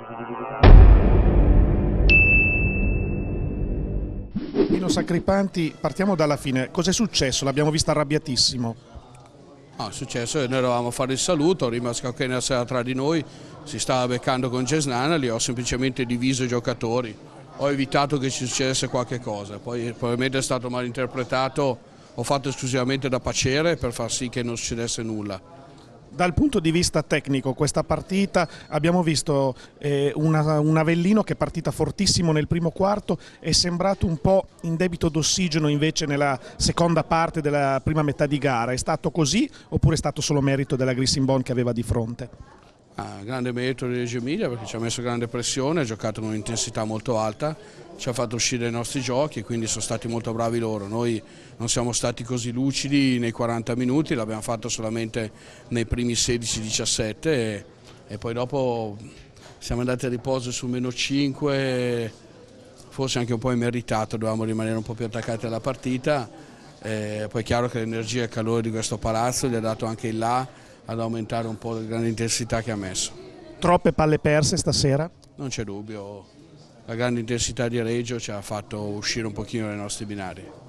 Nino Sacripanti, partiamo dalla fine. Cos'è successo? L'abbiamo visto arrabbiatissimo. È successo che noi eravamo a fare il saluto, rimase che una sera tra di noi, si stava beccando con Gesnana, li ho semplicemente diviso i giocatori, ho evitato che ci succedesse qualche cosa, poi probabilmente è stato mal interpretato, ho fatto esclusivamente da paciere per far sì che non succedesse nulla. Dal punto di vista tecnico, questa partita abbiamo visto un Avellino che è partita fortissimo nel primo quarto, è sembrato un po' in debito d'ossigeno invece nella seconda parte della prima metà di gara. È stato così oppure è stato solo merito della Grissinbon che aveva di fronte? Grande merito di Reggio Emilia perché ci ha messo grande pressione, ha giocato con un'intensità molto alta, ci ha fatto uscire i nostri giochi, quindi sono stati molto bravi loro. Noi non siamo stati così lucidi nei 40 minuti, l'abbiamo fatto solamente nei primi 16-17 e poi dopo siamo andati a riposo su -5, forse anche un po' immeritato, dovevamo rimanere un po' più attaccati alla partita. Poi è chiaro che l'energia e il calore di questo palazzo gli ha dato anche il là ad aumentare un po' la grande intensità che ha messo. Troppe palle perse stasera? Non c'è dubbio, la grande intensità di Reggio ci ha fatto uscire un pochino dai nostri binari.